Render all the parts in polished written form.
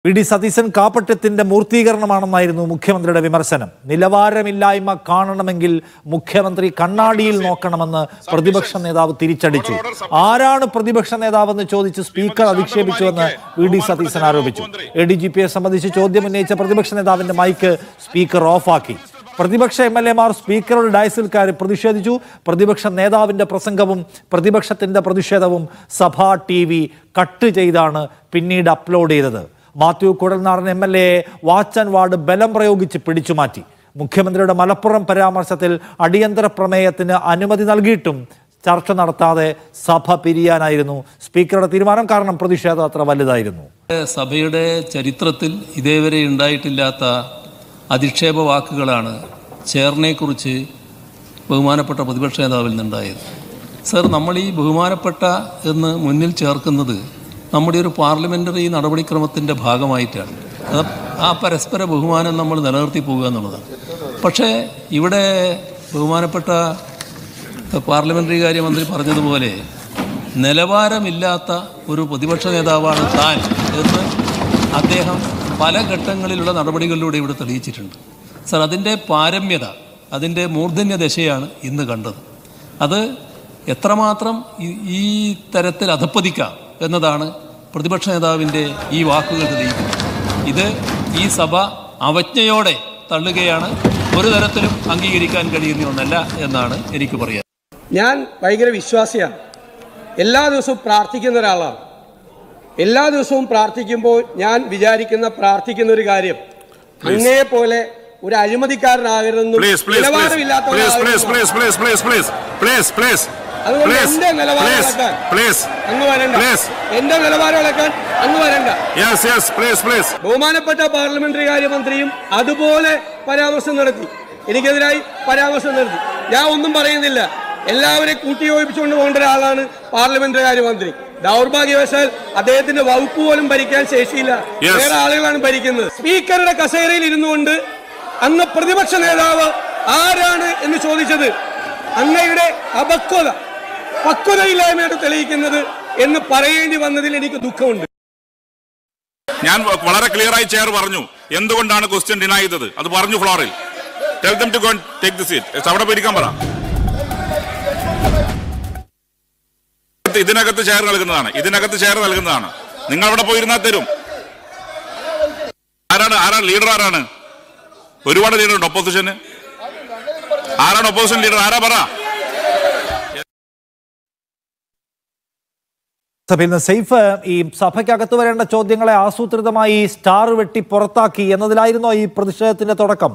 V D Satheesan കാപട്യത്തിന്റെ മൂർത്തീകരണമാണെന്നായിരുന്നു മുഖ്യമന്ത്രിയുടെ വിമർശനം. നിലവാരമില്ലായ്മ കാണണമെങ്കിൽ മുഖ്യമന്ത്രി കണ്ണാടിയിൽ നോക്കണമെന്ന് പ്രതിപക്ഷ നേതാവ് തിരിച്ചടിച്ചു. ആരാണ് പ്രതിപക്ഷ നേതാവെന്ന് ചോദിച്ച് സ്പീക്കർ അധിക്ഷേപിച്ചുവെന്ന് വി ഡി സതീശൻ ആരോപിച്ചു. ADGPയെ സംബന്ധിച്ച് ചോദ്യം ഉന്നയിച്ച പ്രതിപക്ഷ നേതാവിന്റെ മൈക്ക് സ്പീക്കർ ഓഫാക്കി. പ്രതിപക്ഷ MLA മാർ സ്പീക്കറുടെ ഡയസിൽ കയറി പ്രതിഷേധിച്ചു. പ്രതിപക്ഷ നേതാവിന്റെ പ്രസംഗവും പ്രതിപക്ഷത്തിന്റെ പ്രതിഷേധവും സഭാ TV കട്ട് ചെയ്താണ് പിന്നീട് അപ്ലോഡ് ചെയ്തത്. Mathew Kuzhalnadan MLA watch and ward ബലം പ്രയോഗിച്ച് പിടിച്ചുമാറ്റി. മുഖ്യമന്ത്രിയുടെ മലപ്പുറം പരാമർശത്തിൽ അടിയന്തര പ്രമേയത്തിന് അനുമതി നൽകിയിട്ടും ചർച്ച നടത്താതെ സഭ പിരിയാനായിരുന്നു സ്പീക്കറുടെ തീരുമാനം. കാരണം പ്രതിഷേധം അത്ര വലുതായിരുന്നു. സഭയുടെ ചരിത്രത്തിൽ ഇതേവരെ ഉണ്ടായിട്ടില്ലാത്ത അധിക്ഷേപ വാക്കുകളാണ് ചെയറിനെക്കുറിച്ച് ബഹുമാനപ്പെട്ട പ്രതിപക്ഷ നേതാവിൽ നിന്നുണ്ടായത്. സർ, നമ്മൾ ഈ ബഹുമാനപ്പെട്ട എന്ന് മുന്നിൽ ചേർക്കുന്നത് നമ്മുടെ ഒരു പാർലമെൻ്ററി നടപടിക്രമത്തിൻ്റെ ഭാഗമായിട്ടാണ്. ആ പരസ്പര ബഹുമാനം നമ്മൾ നിലനിർത്തി പോകുക എന്നുള്ളതാണ്. പക്ഷേ ഇവിടെ ബഹുമാനപ്പെട്ട പാർലമെൻ്ററി കാര്യമന്ത്രി പറഞ്ഞതുപോലെ നിലവാരമില്ലാത്ത ഒരു പ്രതിപക്ഷ നേതാവാണ് താൻ എന്ന് അദ്ദേഹം പല ഘട്ടങ്ങളിലുള്ള നടപടികളിലൂടെ ഇവിടെ തെളിയിച്ചിട്ടുണ്ട്. സർ, അതിൻ്റെ പാരമ്യത, അതിൻ്റെ മൂർധന്യ ദശയാണ് ഇന്ന് കണ്ടത്. അത് എത്രമാത്രം ഈ തരത്തിൽ അധപ്പതിക്കാം എന്നതാണ് പ്രതിപക്ഷ നേതാവിൻ്റെ ഈ വാക്കുകൾ തെളിയിക്കുന്നത്. ഇത് ഈ സഭ അവജ്ഞയോടെ തള്ളുകയാണ്. ഒരു തരത്തിലും അംഗീകരിക്കാൻ കഴിയുന്ന ഒന്നല്ല എന്നാണ് എനിക്ക് പറയാൻ. ഞാൻ ഭയങ്കര വിശ്വാസിയാണ്. എല്ലാ ദിവസവും പ്രാർത്ഥിക്കുന്ന ഒരാളാണ്. എല്ലാ ദിവസവും പ്രാർത്ഥിക്കുമ്പോൾ ഞാൻ പ്രാർത്ഥിക്കുന്ന ഒരു കാര്യം, അങ്ങയെ പോലെ ഒരു അഴിമതിക്കാരനാകരുതെന്നും നിലവാരമില്ലാത്ത അതുകൊണ്ട് എന്റെ നിലവാരം ഇളക്കാൻ അങ്ങ് വരണ്ട. എന്റെ നിലവാരം ഇളക്കാൻ അങ്ങ് വരണ്ട. ബഹുമാനപ്പെട്ട പാർലമെന്ററി കാര്യമന്ത്രിയും അതുപോലെ പരാമർശം നടത്തി, എനിക്കെതിരായി പരാമർശം നടത്തി. ഞാൻ ഒന്നും പറയുന്നില്ല. എല്ലാവരെയും കൂട്ടിയോജിപ്പിച്ചുകൊണ്ട് പോകേണ്ട ഒരാളാണ് പാർലമെന്ററി കാര്യമന്ത്രി. ദൗർഭാഗ്യവശാൽ അദ്ദേഹത്തിന്റെ വകുപ്പ് പോലും ഭരിക്കാൻ ശേഷിയില്ല. വേറെ ആളുകളാണ് ഭരിക്കുന്നത്. സ്പീക്കറുടെ കസേരയിൽ ഇരുന്നുകൊണ്ട് അങ്ങ് പ്രതിപക്ഷ നേതാവ് ആരാണ് എന്ന് ചോദിച്ചത് അങ്ങയുടെ പക്വതയില്ലായ്മയാണ് തെളിയിക്കുന്നത് എന്ന് പറയേണ്ടി വന്നതിൽ എനിക്ക് ദുഃഖമുണ്ട്. ഞാൻ വളരെ ക്ലിയറായി ചെയർ പറഞ്ഞു എന്തുകൊണ്ടാണ് ക്വസ്റ്റ്യൻ ഡിനൈ ചെയ്തത്. അത് പറഞ്ഞു ഫ്ലോറിൽ. Tell them to go and take the seat. അവിടെ പോയിരിക്കാൻ പറ. ഇതിനകത്ത് ചെയർ നൽകുന്നതാണ്. നിങ്ങൾ അവിടെ പോയിരുന്നാൽ തരും. ആരാണ് ലീഡർ? ആരാണ്? ഒരുപാട് ലീഡർ ഉണ്ട് ഒപ്പോസിഷന്. ആരാണ് ഒപ്പോസിഷൻ ലീഡർ? ആരാ പറ. സഭയിൽ നിന്ന് സെയ്ഫ്, ഈ സഭയ്ക്കകത്ത് വരേണ്ട ചോദ്യങ്ങളെ ആസൂത്രിതമായി സ്റ്റാർ വെട്ടി പുറത്താക്കി എന്നതിലായിരുന്നോ ഈ പ്രതിഷേധത്തിന്റെ തുടക്കം?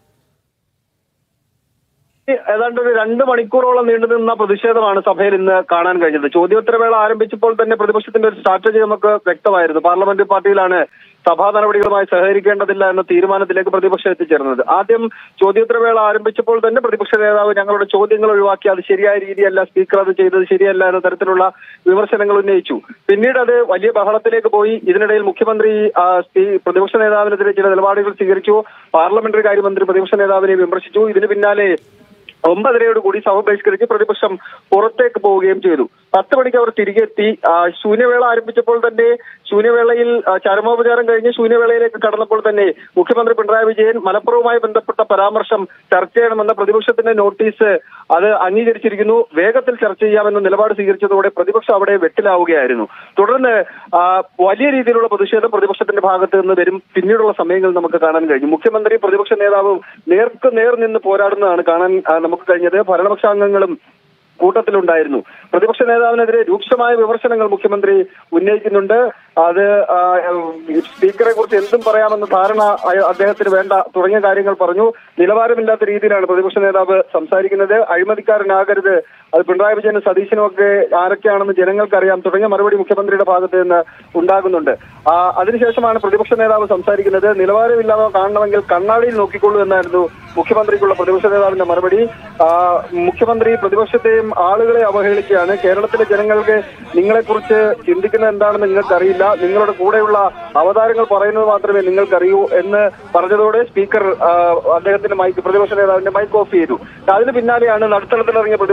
ഏതാണ്ട് ഒരു 2 മണിക്കൂറോളം നീണ്ടുനിന്ന പ്രതിഷേധമാണ് സഭയിൽ ഇന്ന് കാണാൻ കഴിഞ്ഞത്. ചോദ്യോത്തരവേള ആരംഭിച്ചപ്പോൾ തന്നെ പ്രതിപക്ഷത്തിന്റെ ഒരു സ്ട്രാറ്റജി നമുക്ക് വ്യക്തമായിരുന്നു. പാർലമെന്ററി പാർട്ടിയിലാണ് സഭാ നടപടികളുമായി സഹകരിക്കേണ്ടതില്ല എന്ന തീരുമാനത്തിലേക്ക് പ്രതിപക്ഷം എത്തിച്ചേർന്നത്. ആദ്യം ചോദ്യോത്തരവേള ആരംഭിച്ചപ്പോൾ തന്നെ പ്രതിപക്ഷ നേതാവ് ഞങ്ങളുടെ ചോദ്യങ്ങൾ ഒഴിവാക്കി, അത് ശരിയായ രീതിയല്ല, സ്പീക്കർ അത് ചെയ്തത് ശരിയല്ല എന്ന തരത്തിലുള്ള വിമർശനങ്ങൾ ഉന്നയിച്ചു. പിന്നീട് അത് വലിയ ബഹളത്തിലേക്ക് പോയി. ഇതിനിടയിൽ മുഖ്യമന്ത്രി പ്രതിപക്ഷ നേതാവിനെതിരെ ചില നിലപാടുകൾ സ്വീകരിച്ചു. പാർലമെന്ററി കാര്യമന്ത്രി പ്രതിപക്ഷ നേതാവിനെ വിമർശിച്ചു. ഇതിന് പിന്നാലെ 9:30 സഭ ബഹിഷ്കരിച്ച് പ്രതിപക്ഷം പുറത്തേക്ക് പോവുകയും ചെയ്തു. 10 മണിക്ക് അവർ തിരികെ എത്തി. ശൂന്യവേള ആരംഭിച്ചപ്പോൾ തന്നെ ശൂന്യവേളയിൽ ചരമോപചാരം കഴിഞ്ഞ് ശൂന്യവേളയിലേക്ക് കടന്നപ്പോൾ തന്നെ മുഖ്യമന്ത്രി പിണറായി വിജയൻ മലപ്പുറവുമായി ബന്ധപ്പെട്ട പരാമർശം ചർച്ച ചെയ്യണമെന്ന പ്രതിപക്ഷത്തിന്റെ നോട്ടീസ് അത് അംഗീകരിച്ചിരിക്കുന്നു. വേഗത്തിൽ ചർച്ച ചെയ്യാമെന്ന നിലപാട് സ്വീകരിച്ചതോടെ പ്രതിപക്ഷം അവിടെ വെട്ടിലാവുകയായിരുന്നു. തുടർന്ന് വലിയ രീതിയിലുള്ള പ്രതിഷേധം പ്രതിപക്ഷത്തിന്റെ ഭാഗത്ത് നിന്ന് വരും പിന്നീടുള്ള സമയങ്ങളിൽ നമുക്ക് കാണാൻ കഴിഞ്ഞു. മുഖ്യമന്ത്രി പ്രതിപക്ഷ നേതാവും നേർക്ക് നേർ നിന്ന് പോരാടുന്നതാണ് കാണാൻ നമുക്ക് കഴിഞ്ഞത്. ഭരണപക്ഷാംഗങ്ങളും കൂട്ടത്തിലുണ്ടായിരുന്നു. പ്രതിപക്ഷ നേതാവിനെതിരെ രൂക്ഷമായ വിമർശനങ്ങൾ മുഖ്യമന്ത്രി ഉന്നയിക്കുന്നുണ്ട്. അത് സ്പീക്കറെ കുറിച്ച് എന്തും പറയാമെന്ന ധാരണ അദ്ദേഹത്തിന് വേണ്ട തുടങ്ങിയ കാര്യങ്ങൾ പറഞ്ഞു. നിലവാരമില്ലാത്ത രീതിയിലാണ് പ്രതിപക്ഷ നേതാവ് സംസാരിക്കുന്നത്. അഴിമതിക്കാരനാകരുത്, അത് പിണറായി വിജയനും സതീശനും ഒക്കെ ആരൊക്കെയാണെന്ന് ജനങ്ങൾക്കറിയാം തുടങ്ങിയ മറുപടി മുഖ്യമന്ത്രിയുടെ ഭാഗത്ത് നിന്ന് ഉണ്ടാകുന്നുണ്ട്. അതിനുശേഷമാണ് പ്രതിപക്ഷ നേതാവ് സംസാരിക്കുന്നത്. നിലവാരമില്ലാതെ കാണണമെങ്കിൽ കണ്ണാടിയിൽ നോക്കിക്കൊള്ളൂ എന്നായിരുന്നു മുഖ്യമന്ത്രിക്കുള്ള പ്രതിപക്ഷ നേതാവിന്റെ മറുപടി. മുഖ്യമന്ത്രി പ്രതിപക്ഷത്തെയും ആളുകളെ അവഹേളിക്കുകയാണ്. കേരളത്തിലെ ജനങ്ങൾക്ക് നിങ്ങളെക്കുറിച്ച് ചിന്തിക്കുന്നത് എന്താണെന്ന് നിങ്ങൾക്കറിയില്ല, നിങ്ങളുടെ കൂടെയുള്ള അവതാരങ്ങൾ പറയുന്നത് മാത്രമേ നിങ്ങൾക്കറിയൂ എന്ന് പറഞ്ഞതോടെ സ്പീക്കർ അദ്ദേഹത്തിന്റെ പ്രതിപക്ഷ നേതാവിന്റെ മൈക്ക് ഓഫ് ചെയ്തു. അതിന് പിന്നാലെയാണ് നടുത്തളത്തിലിറങ്ങിയ പ്രതിപക്ഷത്തിൽ നിന്ന്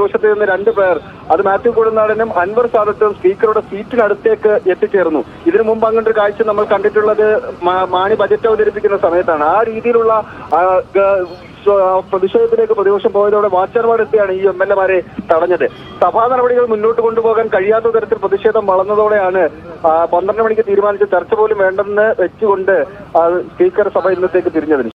2 പേർ, അത് മാത്യു കൊടുനാടനും അൻവർ സാദത്തും സ്പീക്കറുടെ സീറ്റിനടുത്തേക്ക് എത്തിച്ചേർന്നു. ഇതിനു മുമ്പ് അങ്ങനൊരു കാഴ്ച നമ്മൾ കണ്ടിട്ടുള്ളത് മാണി ബജറ്റ് അവതരിപ്പിക്കുന്ന സമയത്താണ്. ആ രീതിയിലുള്ള പ്രതിഷേധത്തിലേക്ക് പ്രതിപക്ഷം പോയതോടെ വാച്ചർവാടെത്തിയാണ് ഈ MLA-മാരെ തടഞ്ഞത്. സഭാ നടപടികൾ മുന്നോട്ട് കൊണ്ടുപോകാൻ കഴിയാത്ത തരത്തിൽ പ്രതിഷേധം വളർന്നതോടെയാണ് 12 മണിക്ക് തീരുമാനിച്ച ചർച്ച പോലും വേണ്ടെന്ന് വെച്ചുകൊണ്ട് സ്പീക്കർ സഭ ഇന്നത്തേക്ക് പിരിഞ്ഞത്.